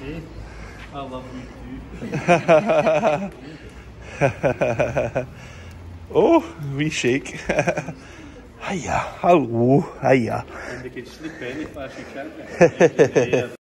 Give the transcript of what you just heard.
Hey, I love you too. Oh, wee shake. Hiya, hello, hiya. And they can sleep any fashion, can't they?